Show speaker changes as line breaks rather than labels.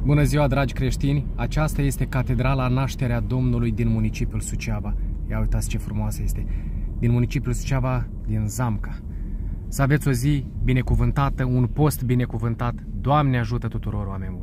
Bună ziua, dragi creștini! Aceasta este Catedrala Nașterea Domnului din municipiul Suceava. Ia uitați ce frumoasă este! Din municipiul Suceava, din Zamca. Să aveți o zi binecuvântată, un post binecuvântat. Doamne ajută tuturor, oameni buni!